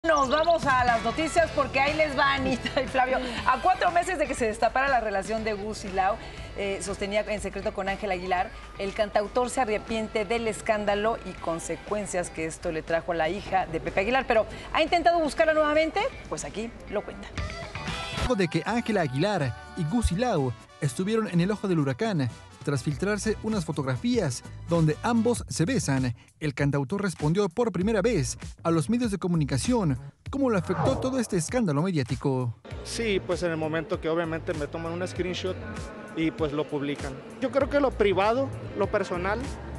Nos vamos a las noticias porque ahí les va Anita y Flavio. A 4 meses de que se destapara la relación de Gus y Lau, sostenía en secreto con Ángela Aguilar, el cantautor se arrepiente del escándalo y consecuencias que esto le trajo a la hija de Pepe Aguilar. Pero ¿ha intentado buscarla nuevamente? Pues aquí lo cuenta. Luego de que Ángela Aguilar y Gus y Lau estuvieron en el ojo del huracán, tras filtrarse unas fotografías donde ambos se besan, el cantautor respondió por primera vez a los medios de comunicación cómo le afectó todo este escándalo mediático. Sí, pues en el momento que obviamente me toman un screenshot y pues lo publican. Yo creo que lo privado, lo personal,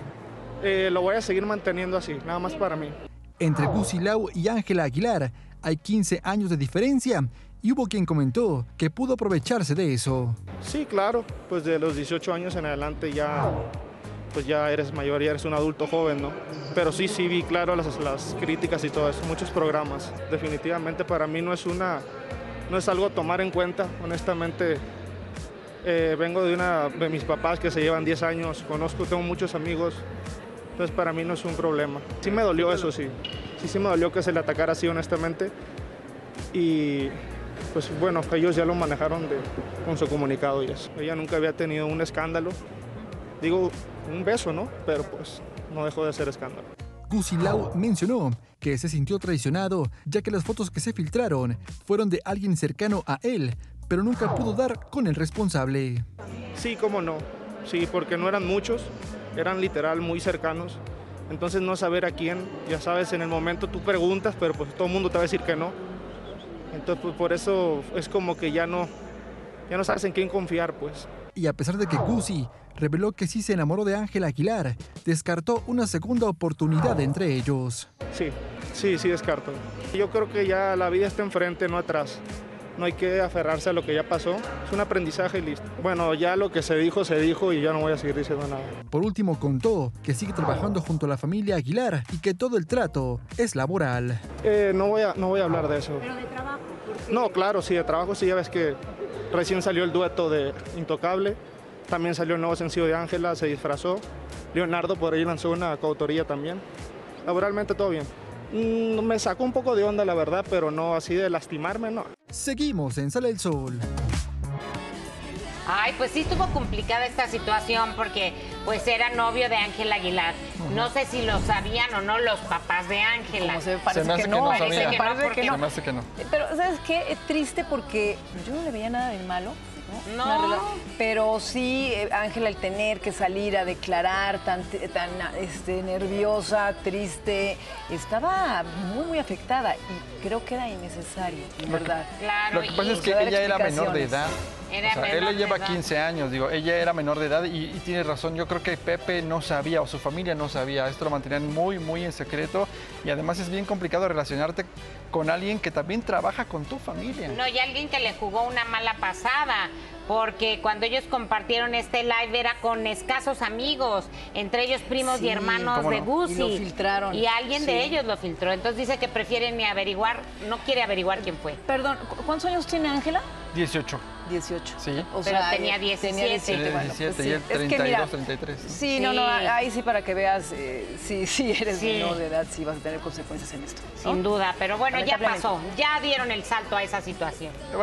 lo voy a seguir manteniendo así, nada más para mí. Entre Gus y Lau y Ángela Aguilar hay 15 años de diferencia y hubo quien comentó que pudo aprovecharse de eso. Sí, claro, pues de los 18 años en adelante ya, pues ya eres mayor, ya eres un adulto joven, ¿no? Pero sí vi claro las críticas y todo eso, muchos programas. Definitivamente para mí no es algo a tomar en cuenta, honestamente. Vengo de mis papás que se llevan 10 años, tengo muchos amigos, entonces para mí no es un problema. Sí me dolió eso, sí me dolió que se le atacara así, honestamente, y pues bueno, ellos ya lo manejaron con su comunicado y eso. Ella nunca había tenido un escándalo, digo, un beso, ¿no? Pero pues no dejó de ser escándalo. Gus y Lau mencionó que se sintió traicionado, ya que las fotos que se filtraron fueron de alguien cercano a él, pero nunca pudo dar con el responsable. Sí, cómo no, sí, porque no eran muchos, eran literal muy cercanos, entonces no saber a quién, ya sabes, en el momento tú preguntas, pero pues todo el mundo te va a decir que no. Entonces, pues, por eso es como que ya no sabes en quién confiar, pues. Y a pesar de que Gusi reveló que sí se enamoró de Ángela Aguilar, descartó una segunda oportunidad entre ellos. Sí, descarto. Yo creo que ya la vida está enfrente, no atrás. No hay que aferrarse a lo que ya pasó. Es un aprendizaje y listo. Bueno, ya lo que se dijo y ya no voy a seguir diciendo nada. Por último, contó que sigue trabajando junto a la familia Aguilar y que todo el trato es laboral. No voy a hablar de eso. ¿Pero de trabajo? No, claro, sí, de trabajo sí, ya ves que recién salió el dueto de Intocable, también salió el nuevo sencillo de Ángela, se disfrazó, Leonardo por ahí lanzó una coautoría también. Laboralmente todo bien. Me sacó un poco de onda, la verdad, pero no así de lastimarme, no. Seguimos en Sale el Sol. Ay, pues sí estuvo complicada esta situación porque pues era novio de Ángela Aguilar. No sé si lo sabían o no los papás de Ángela. Parece que no. Se me hace que no. Pero ¿sabes qué? Es triste porque yo no le veía nada de malo. No. Pero sí, Ángela, el tener que salir a declarar tan nerviosa, triste, estaba muy afectada y creo que era innecesario, ¿verdad? Claro. Lo que pasa es que ella era menor de edad. Él le lleva 15 años, digo, ella era menor de edad y tiene razón. Yo creo que Pepe no sabía o su familia no sabía. Esto lo mantenían muy en secreto y además es bien complicado relacionarte con alguien que también trabaja con tu familia. No, y alguien que le jugó una mala pasada, porque cuando ellos compartieron este live era con escasos amigos, entre ellos primos y hermanos de Gusi. Y lo filtraron. Y alguien de ellos lo filtró. Entonces dice que prefiere ni averiguar, no quiere averiguar quién fue. Perdón, ¿cuántos años tiene Ángela? 18. 18. Sí. O sea, tenía 17. Tenía 17, bueno, 17 pues y él sí. 32, Es que mira, 33. Sí, no, ahí sí para que veas, si eres menor de edad, sí vas a tener consecuencias en esto, ¿no? Sin duda, pero bueno, ya Lamentablemente. pasó. Ya dieron el salto a esa situación.